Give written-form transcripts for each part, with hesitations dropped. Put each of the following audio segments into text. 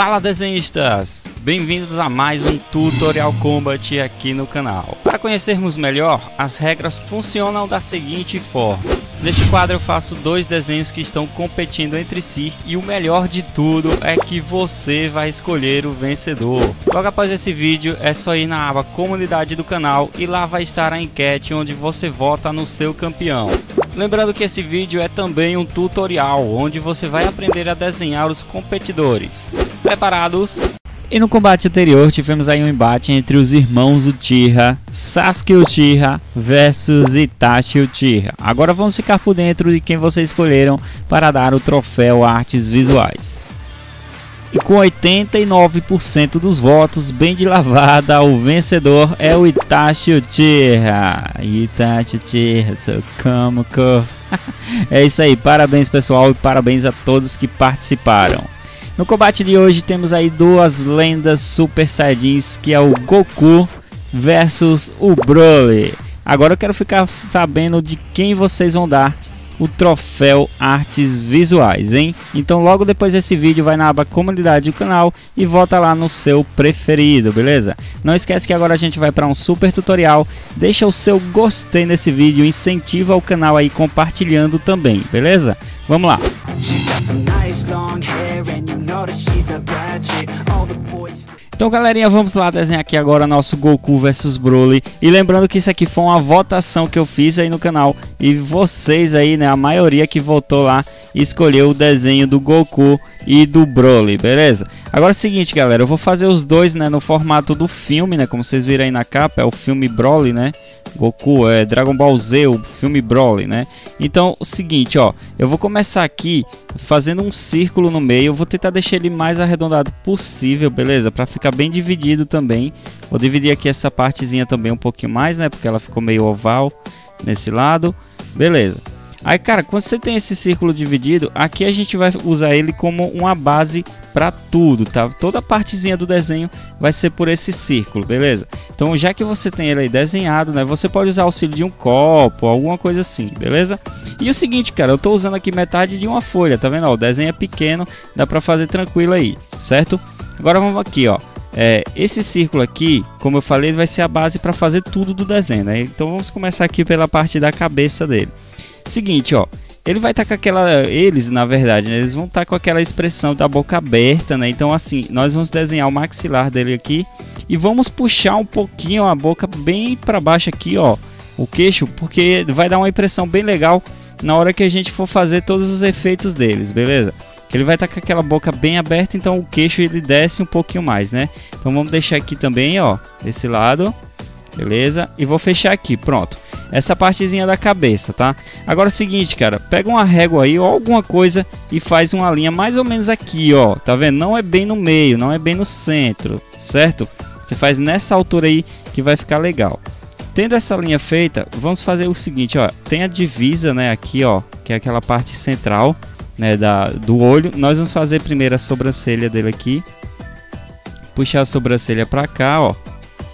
Fala desenhistas! Bem-vindos a mais um Tutorial Combat aqui no canal. Para conhecermos melhor, as regras funcionam da seguinte forma. Neste quadro eu faço dois desenhos que estão competindo entre si e o melhor de tudo é que você vai escolher o vencedor. Logo após esse vídeo é só ir na aba comunidade do canal e lá vai estar a enquete onde você vota no seu campeão. Lembrando que esse vídeo é também um tutorial onde você vai aprender a desenhar os competidores. Preparados? E no combate anterior tivemos aí um embate entre os irmãos Uchiha, Sasuke Uchiha versus Itachi Uchiha. Agora vamos ficar por dentro de quem vocês escolheram para dar o troféu Artes Visuais. E com 89% dos votos, bem de lavada, o vencedor é o Itachi Uchiha. Itachi Uchiha, seu Kamiko. É isso aí, parabéns pessoal e parabéns a todos que participaram. No combate de hoje temos aí duas lendas Super Saiyajins, que é o Goku versus o Broly. Agora eu quero ficar sabendo de quem vocês vão dar o troféu Artes Visuais, hein? Então logo depois desse vídeo vai na aba comunidade do canal e vota lá no seu preferido, beleza? Não esquece que agora a gente vai para um super tutorial. Deixa o seu gostei nesse vídeo, incentiva o canal aí compartilhando também, beleza? Vamos lá! Então galerinha, vamos lá desenhar aqui agora nosso Goku versus Broly. E lembrando que isso aqui foi uma votação que eu fiz aí no canal. E vocês aí, né, a maioria que votou lá, escolheu o desenho do Goku e do Broly, beleza? Agora é o seguinte galera, eu vou fazer os dois, né, no formato do filme, né, como vocês viram aí na capa, é o filme Broly, né? Goku, é Dragon Ball Z, o filme Broly, né? Então, o seguinte, ó, eu vou começar aqui fazendo um círculo no meio, eu vou tentar deixar ele mais arredondado possível, beleza? Para ficar bem dividido também. Vou dividir aqui essa partezinha também um pouquinho mais, né? Porque ela ficou meio oval nesse lado, beleza? Aí, cara, quando você tem esse círculo dividido, aqui a gente vai usar ele como uma base para tudo, tá? Toda a partezinha do desenho vai ser por esse círculo, beleza? Então, já que você tem ele aí desenhado, né? Você pode usar o auxílio de um copo, alguma coisa assim, beleza? E o seguinte, cara, eu tô usando aqui metade de uma folha, tá vendo? Ó, o desenho é pequeno, dá para fazer tranquilo aí, certo? Agora vamos aqui, ó. Esse círculo aqui, como eu falei, vai ser a base para fazer tudo do desenho, né? Então, vamos começar aqui pela parte da cabeça dele. Seguinte, ó, ele vai estar com aquela, eles na verdade, né, eles vão estar com aquela expressão da boca aberta, né? Então assim, nós vamos desenhar o maxilar dele aqui e vamos puxar um pouquinho a boca bem para baixo aqui, ó, o queixo, porque vai dar uma impressão bem legal na hora que a gente for fazer todos os efeitos deles, beleza? Ele vai estar com aquela boca bem aberta, então o queixo ele desce um pouquinho mais, né? Então vamos deixar aqui também, ó, desse lado, beleza? E vou fechar aqui, pronto. Essa partezinha da cabeça, tá? Agora é o seguinte, cara, pega uma régua aí ou alguma coisa e faz uma linha mais ou menos aqui, ó, tá vendo? Não é bem no meio, não é bem no centro, certo? Você faz nessa altura aí que vai ficar legal. Tendo essa linha feita, vamos fazer o seguinte, ó, tem a divisa, né, aqui, ó, que é aquela parte central, né, do olho. Nós vamos fazer primeiro a sobrancelha dele aqui, puxar a sobrancelha pra cá, ó.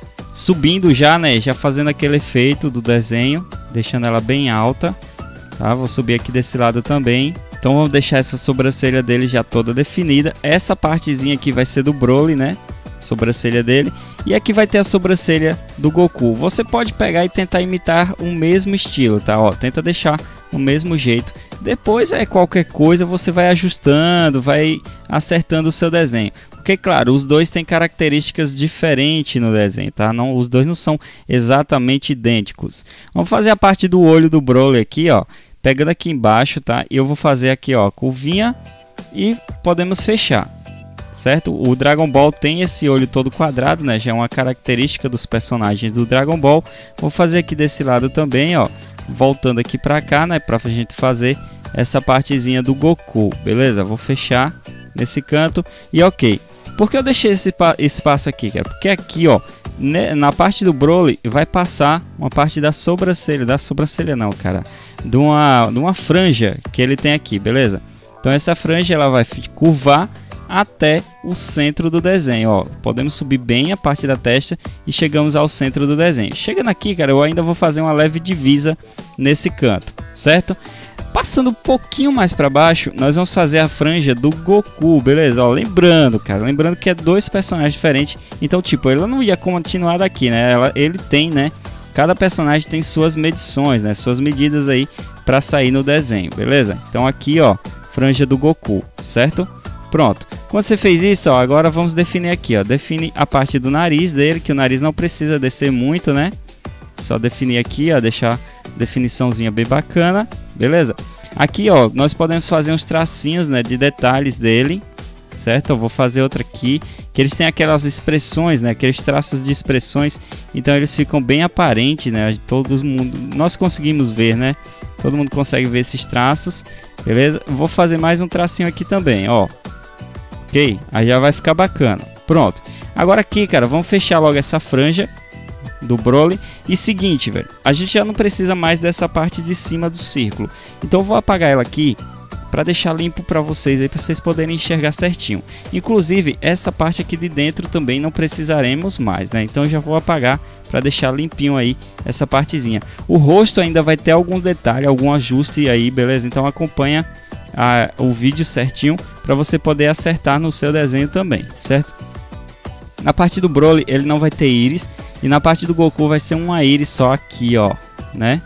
Subindo já, né, já fazendo aquele efeito do desenho, deixando ela bem alta, tá? Vou subir aqui desse lado também. Então vamos deixar essa sobrancelha dele já toda definida. Essa partezinha aqui vai ser do Broly, né? Sobrancelha dele. E aqui vai ter a sobrancelha do Goku. Você pode pegar e tentar imitar o mesmo estilo, tá? Ó, tenta deixar do mesmo jeito. Depois qualquer coisa você vai ajustando, vai acertando o seu desenho. Porque, claro, os dois têm características diferentes no desenho, tá? Não, os dois não são exatamente idênticos. Vamos fazer a parte do olho do Broly aqui, ó. Pegando aqui embaixo, tá? E eu vou fazer aqui, ó, curvinha e podemos fechar, certo? O Dragon Ball tem esse olho todo quadrado, né? Já é uma característica dos personagens do Dragon Ball. Vou fazer aqui desse lado também, ó. Voltando aqui pra cá, né? Pra gente fazer essa partezinha do Goku, beleza? Vou fechar nesse canto e ok. Por que eu deixei esse espaço aqui, cara? Porque aqui, ó, né, na parte do Broly vai passar uma parte da sobrancelha não, cara, de uma franja que ele tem aqui, beleza? Então essa franja ela vai curvar até o centro do desenho, ó. Podemos subir bem a parte da testa e chegamos ao centro do desenho. Chegando aqui, cara, eu ainda vou fazer uma leve divisa nesse canto, certo? Passando um pouquinho mais para baixo, nós vamos fazer a franja do Goku, beleza? Ó, lembrando, cara, lembrando que é dois personagens diferentes. Então, tipo, ele não ia continuar daqui, né? Ele tem, né? Cada personagem tem suas medições, né? Suas medidas aí para sair no desenho, beleza? Então aqui, ó, franja do Goku, certo? Pronto. Quando você fez isso, ó, agora vamos definir aqui, ó. Define a parte do nariz dele, que o nariz não precisa descer muito, né? Só definir aqui, ó, deixar definiçãozinha bem bacana, beleza? Aqui, ó, nós podemos fazer uns tracinhos, né, de detalhes dele, certo? Eu vou fazer outra aqui, que eles têm aquelas expressões, né, aqueles traços de expressões, então eles ficam bem aparentes, né? Todo mundo, nós conseguimos ver, né? Todo mundo consegue ver esses traços, beleza? Vou fazer mais um tracinho aqui também, ó. Ok? Aí já vai ficar bacana. Pronto. Agora aqui, cara, vamos fechar logo essa franja do Broly. E seguinte, velho, a gente já não precisa mais dessa parte de cima do círculo. Então eu vou apagar ela aqui para deixar limpo para vocês aí, para vocês poderem enxergar certinho. Inclusive, essa parte aqui de dentro também não precisaremos mais, né? Então eu já vou apagar para deixar limpinho aí essa partezinha. O rosto ainda vai ter algum detalhe, algum ajuste aí, beleza? Então acompanha o vídeo certinho para você poder acertar no seu desenho também, certo? Na parte do Broly ele não vai ter íris, e na parte do Goku vai ser uma íris só aqui, ó, né?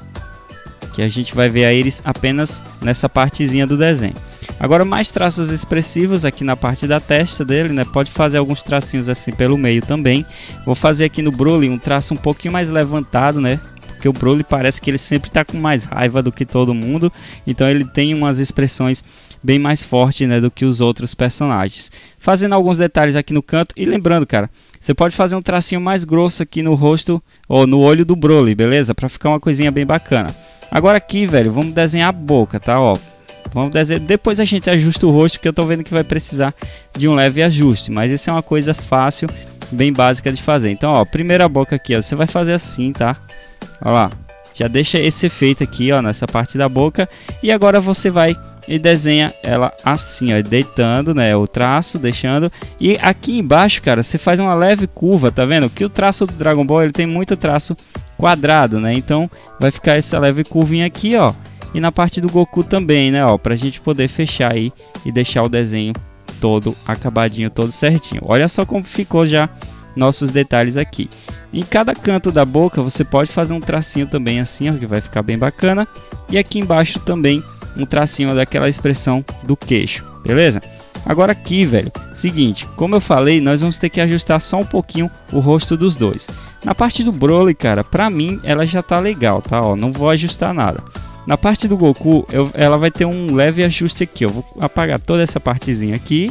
Que a gente vai ver a íris apenas nessa partezinha do desenho. Agora mais traços expressivos aqui na parte da testa dele, né? Pode fazer alguns tracinhos assim pelo meio também. Vou fazer aqui no Broly um traço um pouquinho mais levantado, né? Porque o Broly parece que ele sempre tá com mais raiva do que todo mundo, então ele tem umas expressões bem mais fortes, né, do que os outros personagens. Fazendo alguns detalhes aqui no canto, e lembrando, cara, você pode fazer um tracinho mais grosso aqui no rosto ou no olho do Broly, beleza? Para ficar uma coisinha bem bacana. Agora aqui, velho, vamos desenhar a boca, tá? Ó, vamos desenhar, depois a gente ajusta o rosto, que eu tô vendo que vai precisar de um leve ajuste, mas isso é uma coisa fácil, bem básica de fazer. Então, ó, primeira boca aqui, ó, você vai fazer assim, tá? Ó lá, já deixa esse efeito aqui, ó, nessa parte da boca. E agora você vai e desenha ela assim, ó, deitando, né, o traço, deixando. E aqui embaixo, cara, você faz uma leve curva, tá vendo? Que o traço do Dragon Ball, ele tem muito traço quadrado, né? Então vai ficar essa leve curvinha aqui, ó. E na parte do Goku também, né, ó, pra gente poder fechar aí e deixar o desenho todo acabadinho, todo certinho. Olha só como ficou já nossos detalhes aqui. Em cada canto da boca você pode fazer um tracinho também assim, ó, que vai ficar bem bacana. E aqui embaixo também um tracinho daquela expressão do queixo, beleza? Agora aqui, velho, seguinte, como eu falei, nós vamos ter que ajustar só um pouquinho o rosto dos dois. Na parte do Broly, cara, pra mim ela já tá legal, tá? Ó, não vou ajustar nada. Na parte do Goku, ela vai ter um leve ajuste aqui, ó. Vou apagar toda essa partezinha aqui,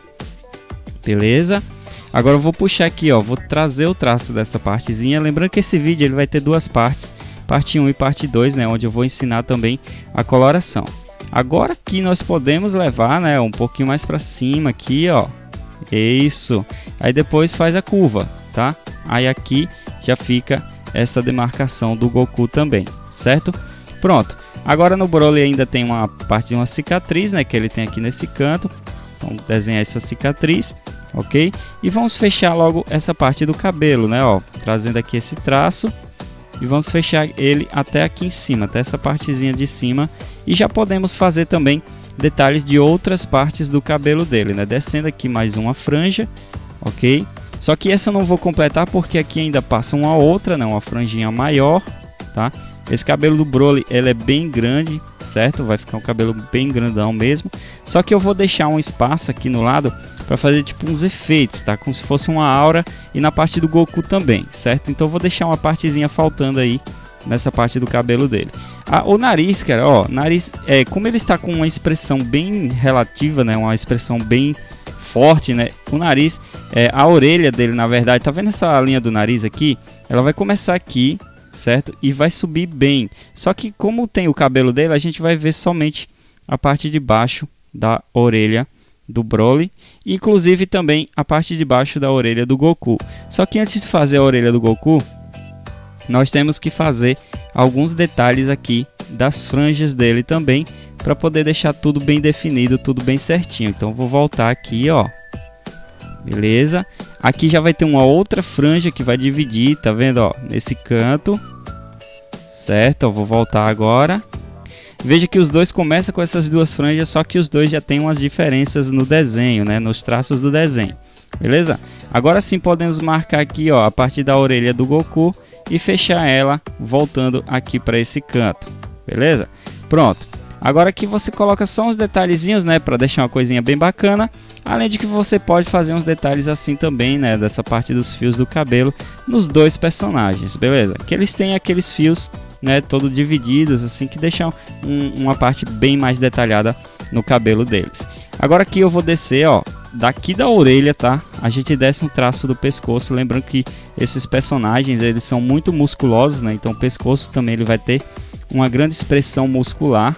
beleza? Agora eu vou puxar aqui, ó, vou trazer o traço dessa partezinha. Lembrando que esse vídeo ele vai ter duas partes, parte 1 e parte 2, né, onde eu vou ensinar também a coloração. Agora aqui nós podemos levar, né, um pouquinho mais para cima aqui, ó. Isso. Aí depois faz a curva, tá? Aí aqui já fica essa demarcação do Goku também, certo? Pronto. Agora no Broly ainda tem uma parte de uma cicatriz, né, que ele tem aqui nesse canto. Então desenhar essa cicatriz. Ok? E vamos fechar logo essa parte do cabelo, né? Ó, trazendo aqui esse traço e vamos fechar ele até aqui em cima, até essa partezinha de cima. E já podemos fazer também detalhes de outras partes do cabelo dele, né? Descendo aqui mais uma franja, ok? Só que essa eu não vou completar porque aqui ainda passa uma outra, né? Uma franjinha maior, tá? Esse cabelo do Broly, ele é bem grande, certo? Vai ficar um cabelo bem grandão mesmo. Só que eu vou deixar um espaço aqui no lado para fazer tipo uns efeitos, tá? Como se fosse uma aura, e na parte do Goku também, certo? Então eu vou deixar uma partezinha faltando aí nessa parte do cabelo dele. O nariz, cara, ó, nariz, como ele está com uma expressão bem relativa, né? Uma expressão bem forte, né? O nariz, a orelha dele, na verdade, tá vendo essa linha do nariz aqui? Ela vai começar aqui, certo? E vai subir bem. Só que como tem o cabelo dele, a gente vai ver somente a parte de baixo da orelha do Broly, inclusive também a parte de baixo da orelha do Goku. Só que antes de fazer a orelha do Goku, nós temos que fazer alguns detalhes aqui das franjas dele também, para poder deixar tudo bem definido, tudo bem certinho. Então vou voltar aqui, ó. Beleza? Aqui já vai ter uma outra franja que vai dividir, tá vendo, ó, nesse canto. Certo? Eu vou voltar agora. Veja que os dois começam com essas duas franjas, só que os dois já têm umas diferenças no desenho, né? Nos traços do desenho, beleza? Agora sim podemos marcar aqui, ó, a partir da orelha do Goku e fechar ela voltando aqui para esse canto, beleza? Pronto. Agora aqui você coloca só uns detalhezinhos, né, para deixar uma coisinha bem bacana. Além de que você pode fazer uns detalhes assim também, né, dessa parte dos fios do cabelo nos dois personagens, beleza? Que eles têm aqueles fios, né, todo divididos assim, que deixam uma parte bem mais detalhada no cabelo deles. Agora aqui eu vou descer, ó, daqui da orelha, tá? A gente desce um traço do pescoço, lembrando que esses personagens, eles são muito musculosos, né? Então o pescoço também ele vai ter uma grande expressão muscular.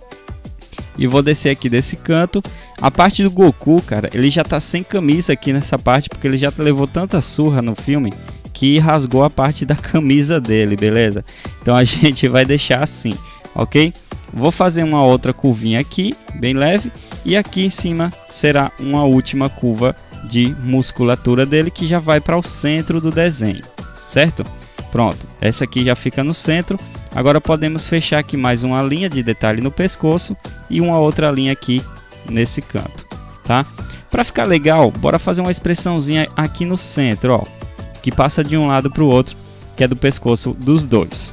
E vou descer aqui desse canto. A parte do Goku, cara, ele já tá sem camisa aqui nessa parte, porque ele já levou tanta surra no filme que rasgou a parte da camisa dele, beleza? Então a gente vai deixar assim, ok? Vou fazer uma outra curvinha aqui, bem leve. E aqui em cima será uma última curva de musculatura dele, que já vai para o centro do desenho, certo? Pronto, essa aqui já fica no centro. Agora podemos fechar aqui mais uma linha de detalhe no pescoço e uma outra linha aqui nesse canto, tá? Para ficar legal, bora fazer uma expressãozinha aqui no centro, ó, que passa de um lado para o outro, que é do pescoço dos dois.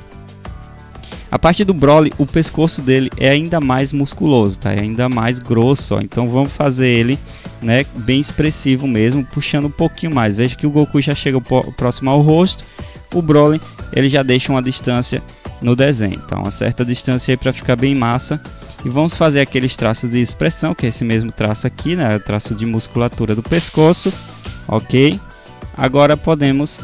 A parte do Broly, o pescoço dele é ainda mais musculoso, tá? É ainda mais grosso, ó. Então vamos fazer ele, né, bem expressivo mesmo, puxando um pouquinho mais. Veja que o Goku já chega próximo ao rosto, o Broly ele já deixa uma distância no desenho, então uma certa distância aí para ficar bem massa. E vamos fazer aqueles traços de expressão, que é esse mesmo traço aqui, né, o traço de musculatura do pescoço, ok? Agora podemos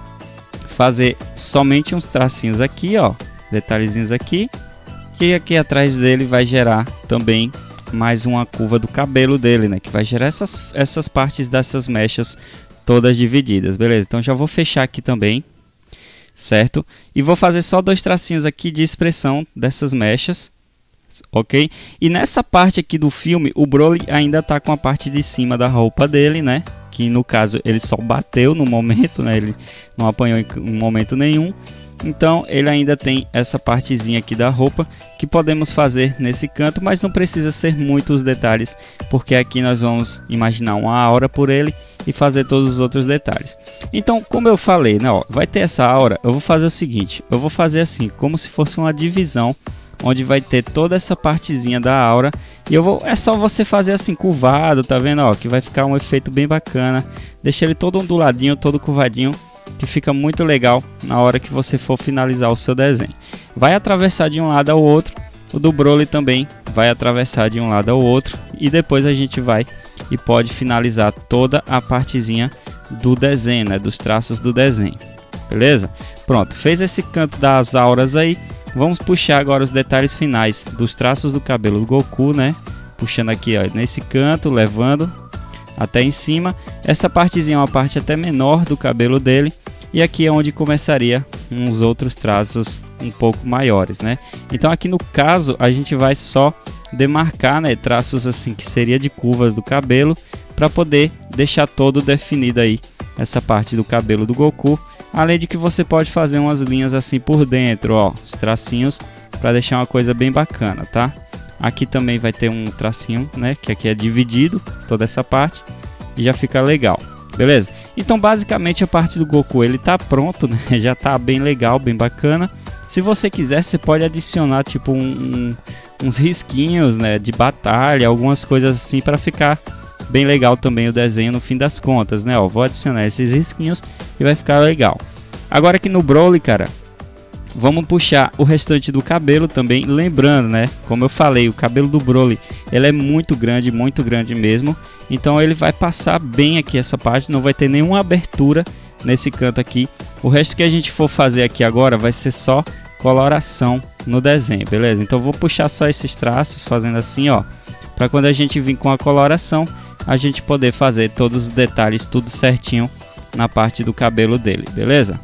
fazer somente uns tracinhos aqui, ó, detalhezinhos aqui, e aqui atrás dele vai gerar também mais uma curva do cabelo dele, né, que vai gerar essas partes dessas mechas todas divididas, beleza? Então já vou fechar aqui também, certo? E vou fazer só dois tracinhos aqui de expressão dessas mechas, ok? E nessa parte aqui do filme, o Broly ainda tá com a parte de cima da roupa dele, né? Que no caso ele só bateu no momento, né? Ele não apanhou em momento nenhum. Então ele ainda tem essa partezinha aqui da roupa que podemos fazer nesse canto, mas não precisa ser muitos detalhes, porque aqui nós vamos imaginar uma aura por ele e fazer todos os outros detalhes. Então, como eu falei, né, ó, vai ter essa aura, eu vou fazer o seguinte, eu vou fazer assim, como se fosse uma divisão, onde vai ter toda essa partezinha da aura, e é só você fazer assim, curvado, tá vendo, ó, que vai ficar um efeito bem bacana. Deixa ele todo onduladinho, todo curvadinho, que fica muito legal na hora que você for finalizar o seu desenho. Vai atravessar de um lado ao outro, o do Broly também vai atravessar de um lado ao outro, e depois a gente vai e pode finalizar toda a partezinha do desenho, né, dos traços do desenho, beleza? Pronto, fez esse canto das auras aí, vamos puxar agora os detalhes finais dos traços do cabelo do Goku, né? Puxando aqui, ó, nesse canto, levando até em cima. Essa partezinha é uma parte até menor do cabelo dele, e aqui é onde começaria uns outros traços um pouco maiores, né? Então aqui no caso a gente vai só demarcar, né, traços assim que seria de curvas do cabelo, para poder deixar todo definido aí essa parte do cabelo do Goku. Além de que você pode fazer umas linhas assim por dentro, ó, os tracinhos, para deixar uma coisa bem bacana, tá? Aqui também vai ter um tracinho, né, que aqui é dividido, toda essa parte, e já fica legal, beleza? Então basicamente a parte do Goku ele tá pronto, né? Já tá bem legal, bem bacana. Se você quiser, você pode adicionar tipo uns risquinhos, né, de batalha, algumas coisas assim, para ficar bem legal também o desenho no fim das contas, né? Ó, vou adicionar esses risquinhos e vai ficar legal. Agora aqui no Broly, cara, vamos puxar o restante do cabelo também, lembrando, né, como eu falei, o cabelo do Broly, ele é muito grande mesmo, então ele vai passar bem aqui essa parte, não vai ter nenhuma abertura nesse canto aqui. O resto que a gente for fazer aqui agora vai ser só coloração no desenho, beleza? Então vou puxar só esses traços, fazendo assim, ó, para quando a gente vir com a coloração, a gente poder fazer todos os detalhes, tudo certinho na parte do cabelo dele, beleza?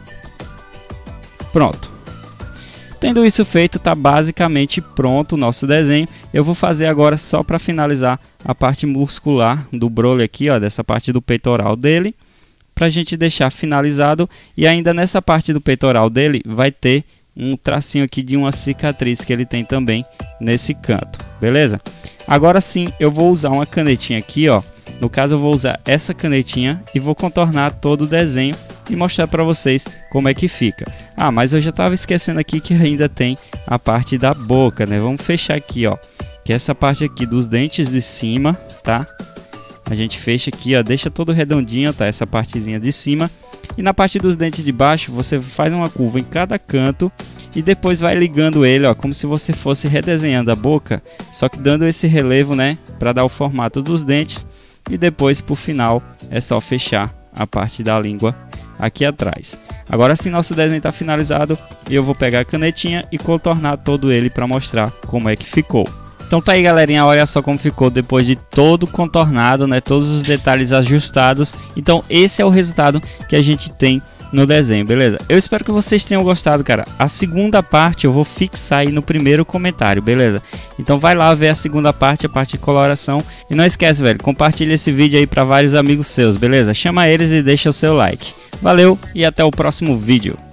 Pronto. Tendo isso feito, tá basicamente pronto o nosso desenho. Eu vou fazer agora só para finalizar a parte muscular do Broly aqui, ó, dessa parte do peitoral dele, pra gente deixar finalizado. E ainda nessa parte do peitoral dele vai ter um tracinho aqui de uma cicatriz que ele tem também nesse canto, beleza? Agora sim, eu vou usar uma canetinha aqui, ó. No caso, eu vou usar essa canetinha e vou contornar todo o desenho e mostrar para vocês como é que fica. Ah, mas eu já estava esquecendo aqui que ainda tem a parte da boca, né? Vamos fechar aqui, ó, que é essa parte aqui dos dentes de cima, tá? A gente fecha aqui, ó, deixa todo redondinho, tá? Essa partezinha de cima. E na parte dos dentes de baixo, você faz uma curva em cada canto e depois vai ligando ele, ó, como se você fosse redesenhando a boca, só que dando esse relevo, né, para dar o formato dos dentes. E depois, por final, é só fechar a parte da língua aqui atrás. Agora sim, nosso desenho está finalizado e eu vou pegar a canetinha e contornar todo ele para mostrar como é que ficou. Então tá aí, galerinha, olha só como ficou depois de todo contornado, né? Todos os detalhes ajustados. Então esse é o resultado que a gente tem no desenho, beleza? Eu espero que vocês tenham gostado, cara. A segunda parte eu vou fixar aí no primeiro comentário, beleza? Então vai lá ver a segunda parte, a parte de coloração. E não esquece, velho, compartilha esse vídeo aí para vários amigos seus, beleza? Chama eles e deixa o seu like. Valeu e até o próximo vídeo.